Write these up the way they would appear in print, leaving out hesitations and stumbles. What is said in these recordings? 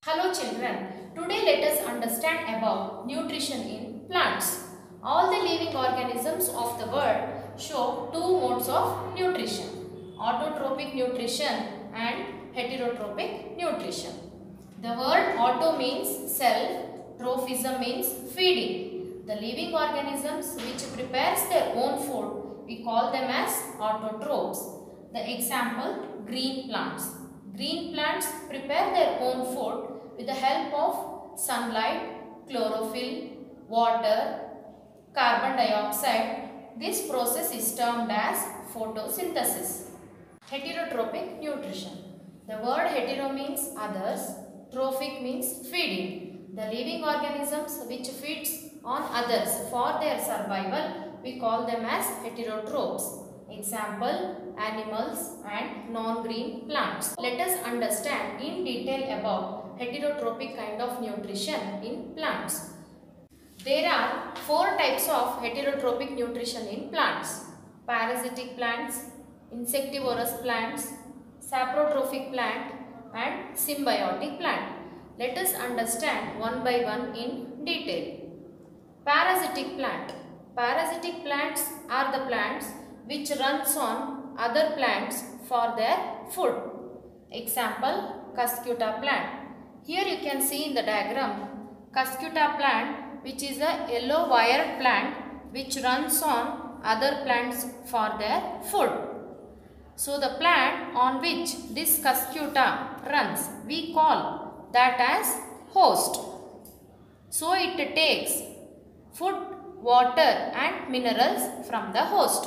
Hello children, today let us understand about nutrition in plants. All the living organisms of the world show two modes of nutrition, autotrophic nutrition and heterotrophic nutrition. The word auto means self, trophism means feeding. The living organisms which prepares their own food, we call them as autotrophs. The example, green plants. Green plants prepare their own food with the help of sunlight, chlorophyll, water, carbon dioxide. This process is termed as photosynthesis. Heterotrophic nutrition. The word hetero means others, trophic means feeding. The living organisms which feeds on others for their survival, we call them as heterotrophs. Example, animals and non-green plants. Let us understand in detail about heterotrophic kind of nutrition in plants. There are four types of heterotrophic nutrition in plants: parasitic plants, insectivorous plants, saprotrophic plant and symbiotic plant. Let us understand one by one in detail. Parasitic plant. Parasitic plants are the plants which runs on other plants for their food. Example, Cuscuta plant. Here you can see in the diagram, Cuscuta plant, which is a yellow wired plant which runs on other plants for their food. So the plant on which this Cuscuta runs, we call that as host. So it takes food, water and minerals from the host.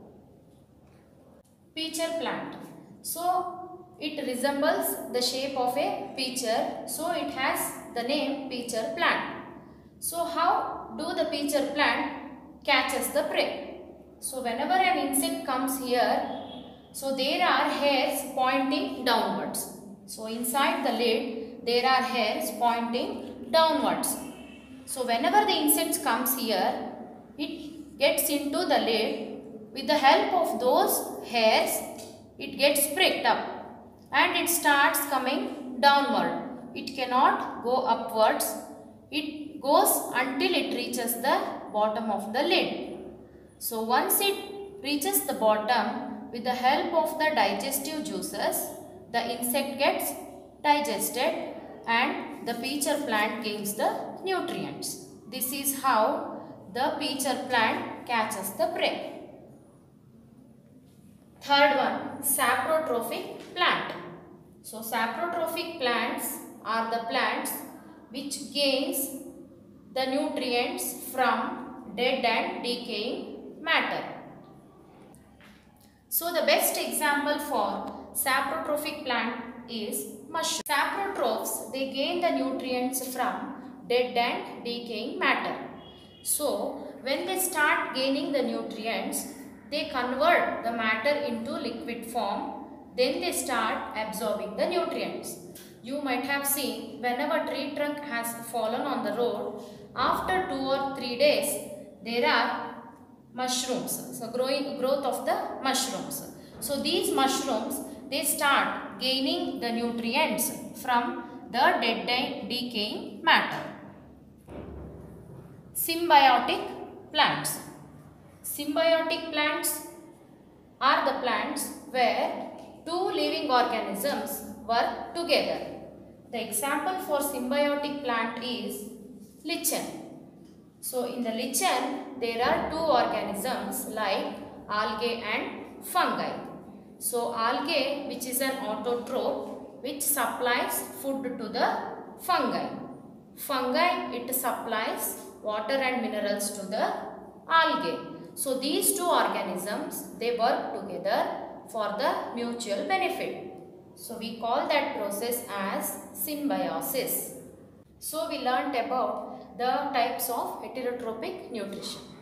Pitcher plant. So it resembles the shape of a pitcher, so it has the name pitcher plant. So how do the pitcher plant catches the prey? So whenever an insect comes here, so there are hairs pointing downwards. So inside the lid there are hairs pointing downwards. So whenever the insect comes here, it gets into the lid. With the help of those hairs, it gets pricked up and it starts coming downward. It cannot go upwards. It goes until it reaches the bottom of the lid. So once it reaches the bottom, with the help of the digestive juices, the insect gets digested and the pitcher plant gains the nutrients. This is how the pitcher plant catches the prey. Third one, saprotrophic plant. So saprotrophic plants are the plants which gains the nutrients from dead and decaying matter. So the best example for saprotrophic plant is mushroom. Saprotrophs, they gain the nutrients from dead and decaying matter. So when they start gaining the nutrients, they convert the matter into liquid form, then they start absorbing the nutrients. You might have seen whenever tree trunk has fallen on the road, after 2 or 3 days, there are mushrooms, so growth of the mushrooms. So these mushrooms, they start gaining the nutrients from the dead and decaying matter. Symbiotic plants. Symbiotic plants are the plants where two living organisms work together. The example for symbiotic plant is lichen. So in the lichen, there are two organisms like algae and fungi. So algae, which is an autotroph, which supplies food to the fungi. Fungi, it supplies water and minerals to the algae. So these two organisms, they work together for the mutual benefit. So we call that process as symbiosis. So we learnt about the types of heterotrophic nutrition.